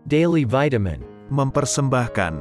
Daily Vitamin mempersembahkan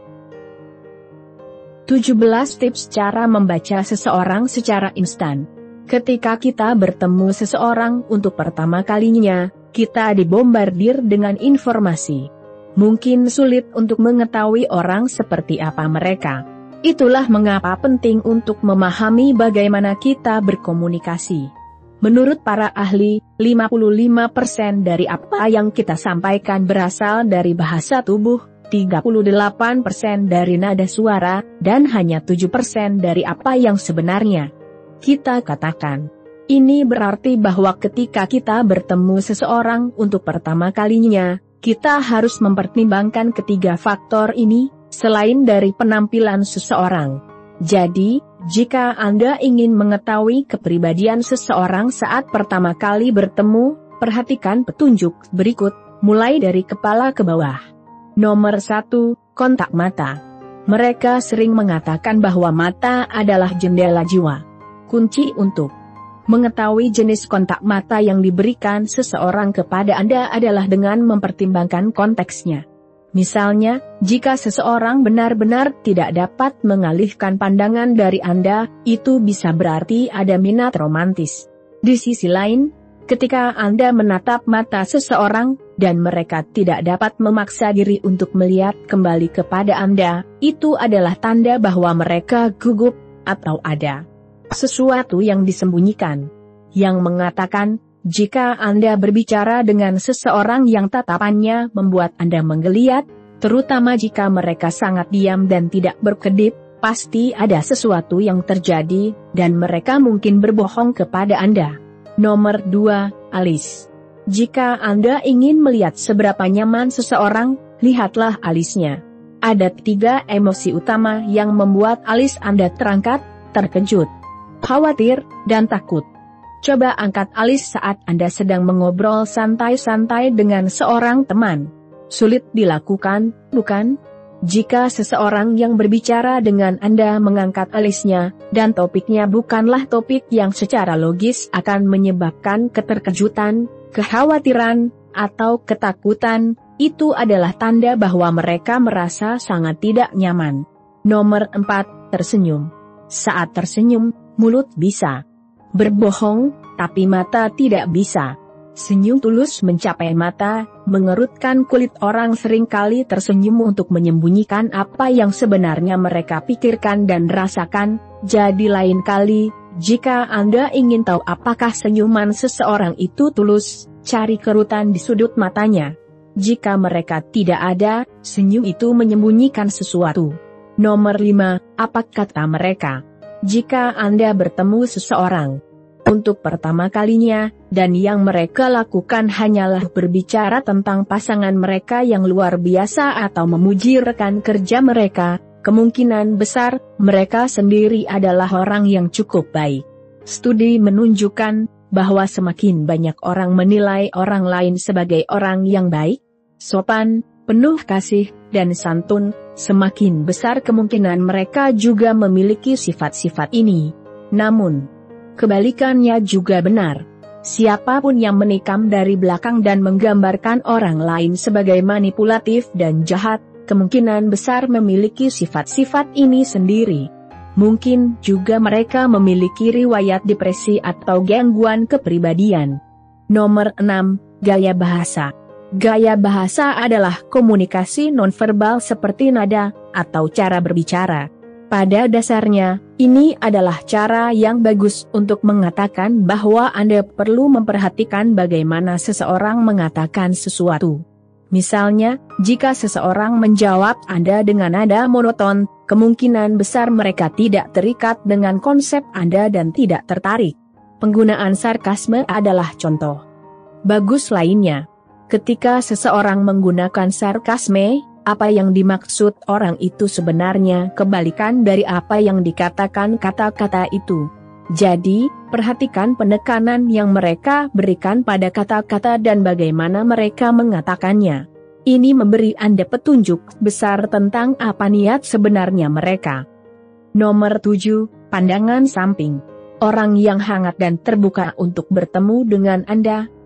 17 tips cara membaca seseorang secara instan. Ketika kita bertemu seseorang untuk pertama kalinya, kita dibombardir dengan informasi. Mungkin sulit untuk mengetahui orang seperti apa mereka. Itulah mengapa penting untuk memahami bagaimana kita berkomunikasi. Menurut para ahli, 55% dari apa yang kita sampaikan berasal dari bahasa tubuh, 38% dari nada suara, dan hanya 7% dari apa yang sebenarnya kita katakan. Ini berarti bahwa ketika kita bertemu seseorang untuk pertama kalinya, kita harus mempertimbangkan ketiga faktor ini, selain dari penampilan seseorang. Jadi, jika Anda ingin mengetahui kepribadian seseorang saat pertama kali bertemu, perhatikan petunjuk berikut, mulai dari kepala ke bawah. Nomor 1, kontak mata. Mereka sering mengatakan bahwa mata adalah jendela jiwa. Kunci untuk mengetahui jenis kontak mata yang diberikan seseorang kepada Anda adalah dengan mempertimbangkan konteksnya. Misalnya, jika seseorang benar-benar tidak dapat mengalihkan pandangan dari Anda, itu bisa berarti ada minat romantis. Di sisi lain, ketika Anda menatap mata seseorang, dan mereka tidak dapat memaksa diri untuk melihat kembali kepada Anda, itu adalah tanda bahwa mereka gugup, atau ada sesuatu yang disembunyikan. Yang mengatakan, jika Anda berbicara dengan seseorang yang tatapannya membuat Anda menggeliat, terutama jika mereka sangat diam dan tidak berkedip, pasti ada sesuatu yang terjadi, dan mereka mungkin berbohong kepada Anda. Nomor 2, alis. Jika Anda ingin melihat seberapa nyaman seseorang, lihatlah alisnya. Ada 3 emosi utama yang membuat alis Anda terangkat, terkejut, khawatir, dan takut. Coba angkat alis saat Anda sedang mengobrol santai-santai dengan seorang teman. Sulit dilakukan, bukan? Jika seseorang yang berbicara dengan Anda mengangkat alisnya, dan topiknya bukanlah topik yang secara logis akan menyebabkan keterkejutan, kekhawatiran, atau ketakutan, itu adalah tanda bahwa mereka merasa sangat tidak nyaman. Nomor 4, tersenyum. Saat tersenyum, mulut bisa berbohong, tapi mata tidak bisa. Senyum tulus mencapai mata, mengerutkan kulit. Orang seringkali tersenyum untuk menyembunyikan apa yang sebenarnya mereka pikirkan dan rasakan. Jadi lain kali, jika Anda ingin tahu apakah senyuman seseorang itu tulus, cari kerutan di sudut matanya. Jika mereka tidak ada, senyum itu menyembunyikan sesuatu. Nomor 5, apa kata mereka? Jika Anda bertemu seseorang untuk pertama kalinya, dan yang mereka lakukan hanyalah berbicara tentang pasangan mereka yang luar biasa atau memuji rekan kerja mereka, kemungkinan besar mereka sendiri adalah orang yang cukup baik. Studi menunjukkan bahwa semakin banyak orang menilai orang lain sebagai orang yang baik, sopan, penuh kasih, dan santun, semakin besar kemungkinan mereka juga memiliki sifat-sifat ini. Namun, kebalikannya juga benar. Siapapun yang menikam dari belakang dan menggambarkan orang lain sebagai manipulatif dan jahat, kemungkinan besar memiliki sifat-sifat ini sendiri. Mungkin juga mereka memiliki riwayat depresi atau gangguan kepribadian. Nomor 6, gaya bahasa. Gaya bahasa adalah komunikasi nonverbal seperti nada, atau cara berbicara. Pada dasarnya, ini adalah cara yang bagus untuk mengatakan bahwa Anda perlu memperhatikan bagaimana seseorang mengatakan sesuatu. Misalnya, jika seseorang menjawab Anda dengan nada monoton, kemungkinan besar mereka tidak terikat dengan konsep Anda dan tidak tertarik. Penggunaan sarkasme adalah contoh bagus lainnya. Ketika seseorang menggunakan sarkasme, apa yang dimaksud orang itu sebenarnya kebalikan dari apa yang dikatakan kata-kata itu. Jadi, perhatikan penekanan yang mereka berikan pada kata-kata dan bagaimana mereka mengatakannya. Ini memberi Anda petunjuk besar tentang apa niat sebenarnya mereka. Nomor 7, pandangan samping. Orang yang hangat dan terbuka untuk bertemu dengan Anda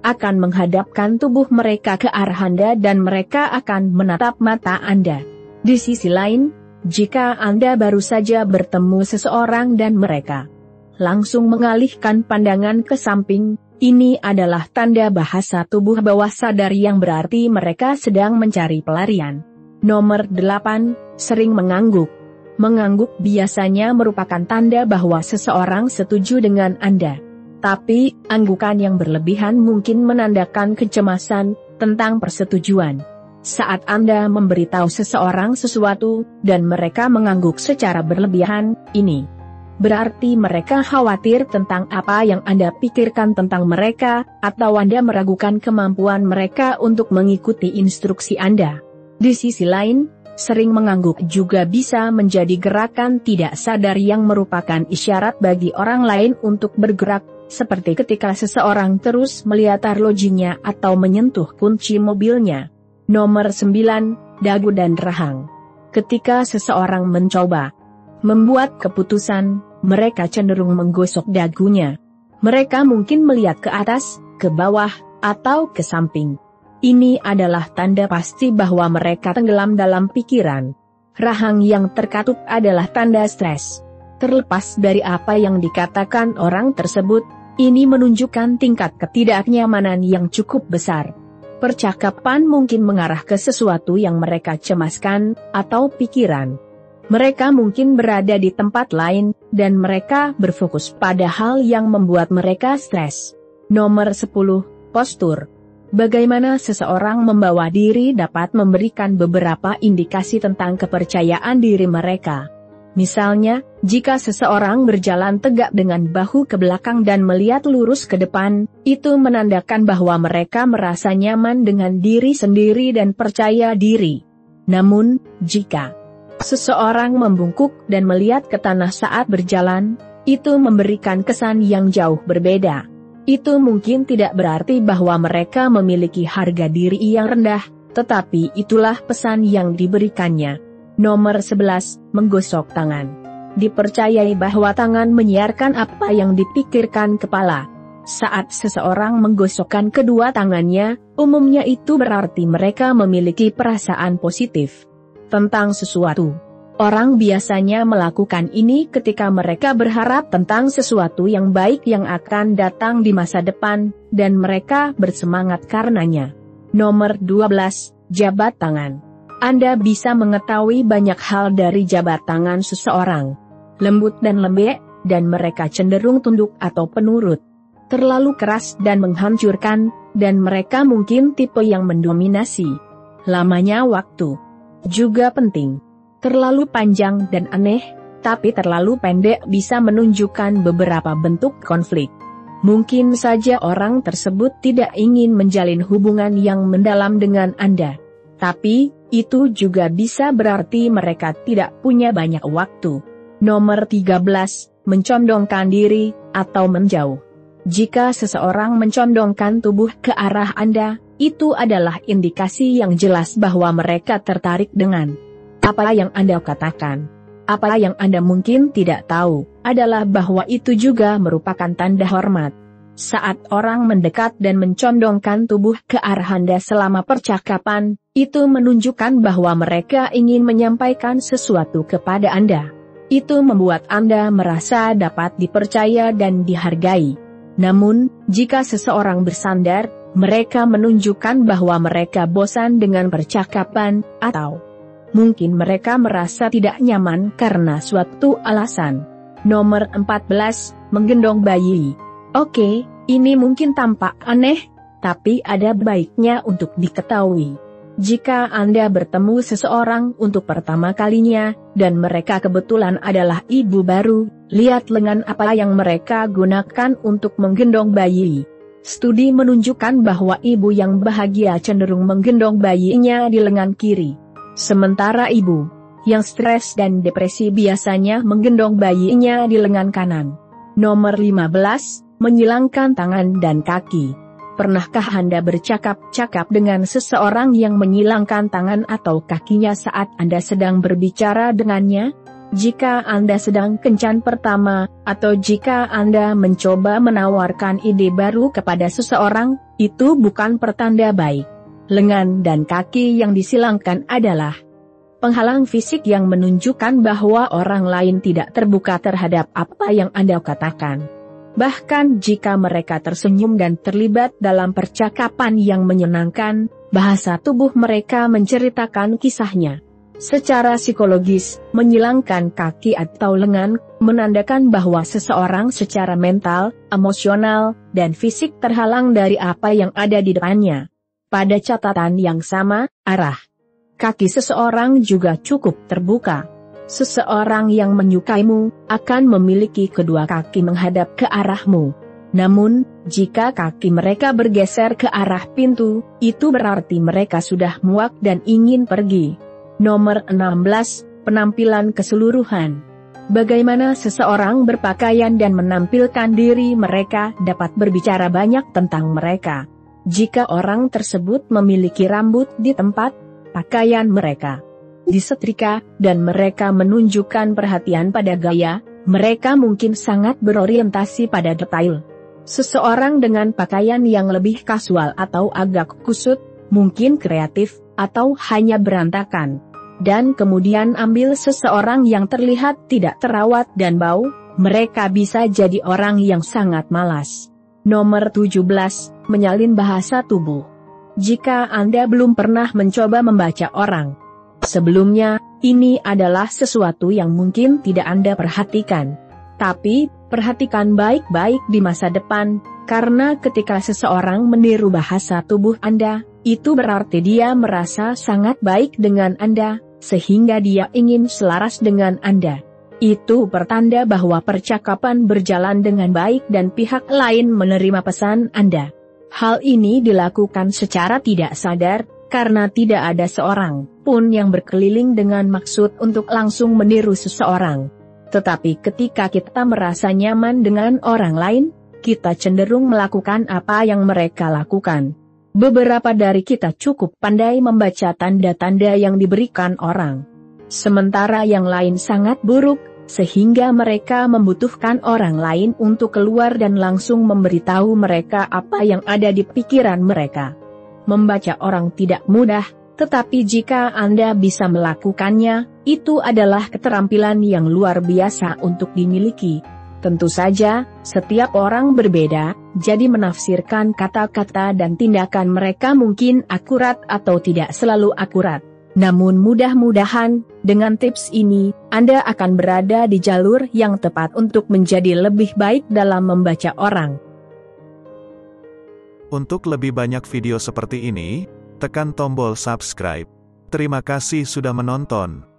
akan menghadapkan tubuh mereka ke arah Anda dan mereka akan menatap mata Anda. Di sisi lain, jika Anda baru saja bertemu seseorang dan mereka langsung mengalihkan pandangan ke samping, ini adalah tanda bahasa tubuh bawah sadar yang berarti mereka sedang mencari pelarian. Nomor 8, sering mengangguk. Mengangguk biasanya merupakan tanda bahwa seseorang setuju dengan Anda. Tapi, anggukan yang berlebihan mungkin menandakan kecemasan tentang persetujuan. Saat Anda memberitahu seseorang sesuatu, dan mereka mengangguk secara berlebihan, ini berarti mereka khawatir tentang apa yang Anda pikirkan tentang mereka, atau Anda meragukan kemampuan mereka untuk mengikuti instruksi Anda. Di sisi lain, sering mengangguk juga bisa menjadi gerakan tidak sadar yang merupakan isyarat bagi orang lain untuk bergerak, seperti ketika seseorang terus melihat arlojinya atau menyentuh kunci mobilnya. Nomor 9, dagu dan rahang. Ketika seseorang mencoba membuat keputusan, mereka cenderung menggosok dagunya. Mereka mungkin melihat ke atas, ke bawah, atau ke samping. Ini adalah tanda pasti bahwa mereka tenggelam dalam pikiran. Rahang yang terkatup adalah tanda stres. Terlepas dari apa yang dikatakan orang tersebut, ini menunjukkan tingkat ketidaknyamanan yang cukup besar. Percakapan mungkin mengarah ke sesuatu yang mereka cemaskan, atau pikiran. Mereka mungkin berada di tempat lain, dan mereka berfokus pada hal yang membuat mereka stres. Nomor 10, postur. Bagaimana seseorang membawa diri dapat memberikan beberapa indikasi tentang kepercayaan diri mereka. Misalnya, jika seseorang berjalan tegak dengan bahu ke belakang dan melihat lurus ke depan, itu menandakan bahwa mereka merasa nyaman dengan diri sendiri dan percaya diri. Namun, jika seseorang membungkuk dan melihat ke tanah saat berjalan, itu memberikan kesan yang jauh berbeda. Itu mungkin tidak berarti bahwa mereka memiliki harga diri yang rendah, tetapi itulah pesan yang diberikannya. Nomor 11, menggosok tangan. Dipercayai bahwa tangan menyiarkan apa yang dipikirkan kepala. Saat seseorang menggosokkan kedua tangannya, umumnya itu berarti mereka memiliki perasaan positif tentang sesuatu. Orang biasanya melakukan ini ketika mereka berharap tentang sesuatu yang baik yang akan datang di masa depan, dan mereka bersemangat karenanya. Nomor 12, jabat tangan. Anda bisa mengetahui banyak hal dari jabat tangan seseorang. Lembut dan lembek, dan mereka cenderung tunduk atau penurut. Terlalu keras dan menghancurkan, dan mereka mungkin tipe yang mendominasi. Lamanya waktu juga penting. Terlalu panjang dan aneh, tapi terlalu pendek bisa menunjukkan beberapa bentuk konflik. Mungkin saja orang tersebut tidak ingin menjalin hubungan yang mendalam dengan Anda. Tapi, itu juga bisa berarti mereka tidak punya banyak waktu. Nomor 13, mencondongkan diri, atau menjauh. Jika seseorang mencondongkan tubuh ke arah Anda, itu adalah indikasi yang jelas bahwa mereka tertarik dengan apa yang Anda katakan. Apa yang Anda mungkin tidak tahu, adalah bahwa itu juga merupakan tanda hormat. Saat orang mendekat dan mencondongkan tubuh ke arah Anda selama percakapan, itu menunjukkan bahwa mereka ingin menyampaikan sesuatu kepada Anda. Itu membuat Anda merasa dapat dipercaya dan dihargai. Namun, jika seseorang bersandar, mereka menunjukkan bahwa mereka bosan dengan percakapan, atau mungkin mereka merasa tidak nyaman karena suatu alasan. Nomor 14, menggendong bayi. Oke, ini mungkin tampak aneh, tapi ada baiknya untuk diketahui. Jika Anda bertemu seseorang untuk pertama kalinya, dan mereka kebetulan adalah ibu baru, lihat lengan apa yang mereka gunakan untuk menggendong bayi. Studi menunjukkan bahwa ibu yang bahagia cenderung menggendong bayinya di lengan kiri. Sementara ibu yang stres dan depresi biasanya menggendong bayinya di lengan kanan. Nomor 15, menyilangkan tangan dan kaki. Pernahkah Anda bercakap-cakap dengan seseorang yang menyilangkan tangan atau kakinya saat Anda sedang berbicara dengannya? Jika Anda sedang kencan pertama, atau jika Anda mencoba menawarkan ide baru kepada seseorang, itu bukan pertanda baik. Lengan dan kaki yang disilangkan adalah penghalang fisik yang menunjukkan bahwa orang lain tidak terbuka terhadap apa yang Anda katakan. Bahkan jika mereka tersenyum dan terlibat dalam percakapan yang menyenangkan, bahasa tubuh mereka menceritakan kisahnya. Secara psikologis, menyilangkan kaki atau lengan menandakan bahwa seseorang secara mental, emosional, dan fisik terhalang dari apa yang ada di depannya. Pada catatan yang sama, arah kaki seseorang juga cukup terbuka. Seseorang yang menyukaimu akan memiliki kedua kaki menghadap ke arahmu. Namun, jika kaki mereka bergeser ke arah pintu, itu berarti mereka sudah muak dan ingin pergi. Nomor 16, penampilan keseluruhan. Bagaimana seseorang berpakaian dan menampilkan diri mereka dapat berbicara banyak tentang mereka. Jika orang tersebut memiliki rambut di tempat pakaian mereka disetrika, dan mereka menunjukkan perhatian pada gaya, mereka mungkin sangat berorientasi pada detail. Seseorang dengan pakaian yang lebih kasual atau agak kusut, mungkin kreatif, atau hanya berantakan. Dan kemudian ambil seseorang yang terlihat tidak terawat dan bau, mereka bisa jadi orang yang sangat malas. Nomor 17, menyalin bahasa tubuh. Jika Anda belum pernah mencoba membaca orang sebelumnya, ini adalah sesuatu yang mungkin tidak Anda perhatikan. Tapi, perhatikan baik-baik di masa depan, karena ketika seseorang meniru bahasa tubuh Anda, itu berarti dia merasa sangat baik dengan Anda, sehingga dia ingin selaras dengan Anda. Itu pertanda bahwa percakapan berjalan dengan baik dan pihak lain menerima pesan Anda. Hal ini dilakukan secara tidak sadar, karena tidak ada seorang pun yang berkeliling dengan maksud untuk langsung meniru seseorang. Tetapi ketika kita merasa nyaman dengan orang lain, kita cenderung melakukan apa yang mereka lakukan. Beberapa dari kita cukup pandai membaca tanda-tanda yang diberikan orang, sementara yang lain sangat buruk, sehingga mereka membutuhkan orang lain untuk keluar dan langsung memberitahu mereka apa yang ada di pikiran mereka. Membaca orang tidak mudah, tetapi jika Anda bisa melakukannya, itu adalah keterampilan yang luar biasa untuk dimiliki. Tentu saja, setiap orang berbeda, jadi menafsirkan kata-kata dan tindakan mereka mungkin akurat atau tidak selalu akurat. Namun mudah-mudahan, dengan tips ini, Anda akan berada di jalur yang tepat untuk menjadi lebih baik dalam membaca orang. Untuk lebih banyak video seperti ini, tekan tombol subscribe. Terima kasih sudah menonton.